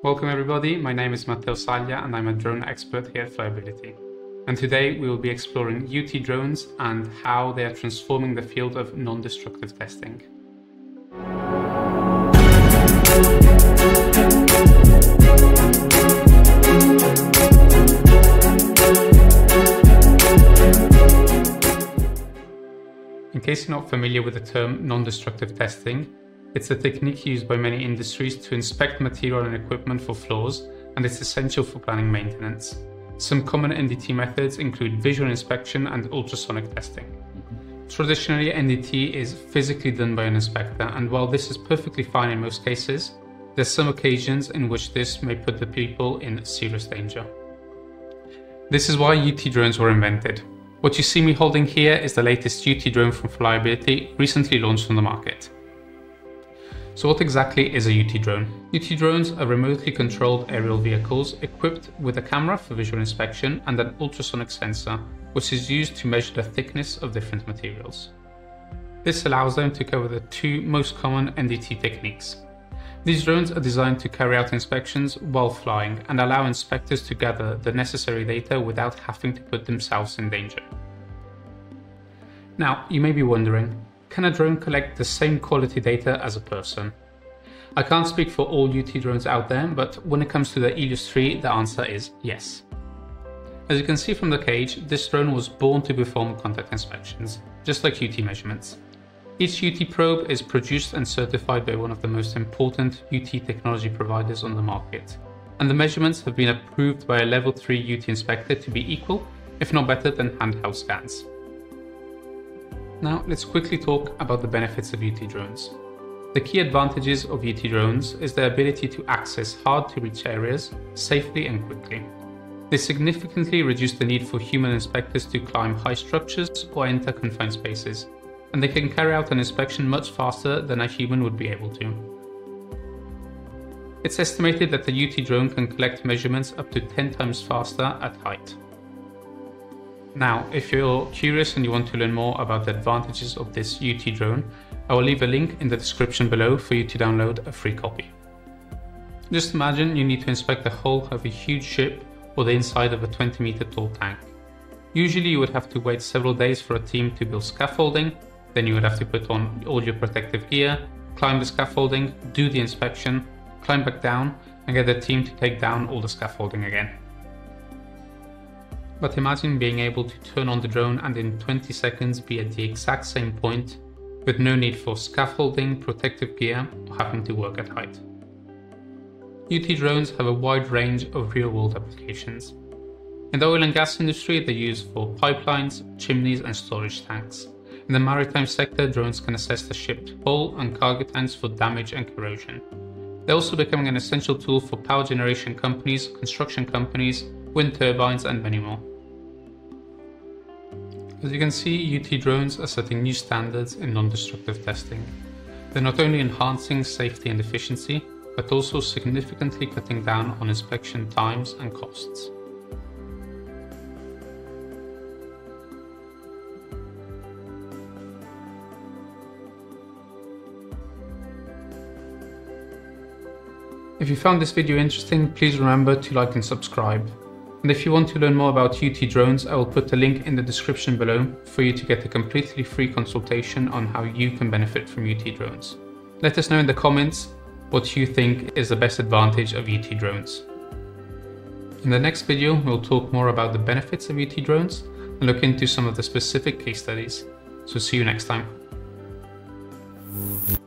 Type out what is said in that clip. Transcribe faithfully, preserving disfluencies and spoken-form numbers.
Welcome everybody, my name is Matteo Saglia and I'm a drone expert here at Flyability. And today we will be exploring U T drones and how they are transforming the field of non-destructive testing. In case you're not familiar with the term non-destructive testing, it's a technique used by many industries to inspect material and equipment for flaws, and it's essential for planning maintenance. Some common N D T methods include visual inspection and ultrasonic testing. Traditionally, N D T is physically done by an inspector, and while this is perfectly fine in most cases, there's some occasions in which this may put the people in serious danger. This is why U T drones were invented. What you see me holding here is the latest U T drone from Flyability, recently launched on the market. So what exactly is a U T drone? U T drones are remotely controlled aerial vehicles equipped with a camera for visual inspection and an ultrasonic sensor, which is used to measure the thickness of different materials. This allows them to cover the two most common N D T techniques. These drones are designed to carry out inspections while flying and allow inspectors to gather the necessary data without having to put themselves in danger. Now, you may be wondering, can a drone collect the same quality data as a person? I can't speak for all U T drones out there, but when it comes to the Elios three, the answer is yes. As you can see from the cage, this drone was born to perform contact inspections, just like U T measurements. Each U T probe is produced and certified by one of the most important U T technology providers on the market, and the measurements have been approved by a level three U T inspector to be equal, if not better, than handheld scans. Now let's quickly talk about the benefits of U T drones. The key advantages of U T drones is their ability to access hard to reach areas safely and quickly. They significantly reduce the need for human inspectors to climb high structures or enter confined spaces, and they can carry out an inspection much faster than a human would be able to. It's estimated that the U T drone can collect measurements up to ten times faster at height. Now, if you're curious and you want to learn more about the advantages of this U T drone, I will leave a link in the description below for you to download a free copy. Just imagine you need to inspect the hull of a huge ship or the inside of a twenty meter tall tank. Usually you would have to wait several days for a team to build scaffolding, then you would have to put on all your protective gear, climb the scaffolding, do the inspection, climb back down, and get the team to take down all the scaffolding again. But imagine being able to turn on the drone and in twenty seconds be at the exact same point with no need for scaffolding, protective gear, or having to work at height. U T drones have a wide range of real-world applications. In the oil and gas industry, they're used for pipelines, chimneys, and storage tanks. In the maritime sector, drones can assess the ship's hull and cargo tanks for damage and corrosion. They're also becoming an essential tool for power generation companies, construction companies, wind turbines, and many more. As you can see, U T drones are setting new standards in non-destructive testing. They're not only enhancing safety and efficiency, but also significantly cutting down on inspection times and costs. If you found this video interesting, please remember to like and subscribe. And if you want to learn more about U T drones, I will put a link in the description below for you to get a completely free consultation on how you can benefit from U T drones. Let us know in the comments what you think is the best advantage of U T drones. In the next video, we'll talk more about the benefits of U T drones and look into some of the specific case studies. So see you next time.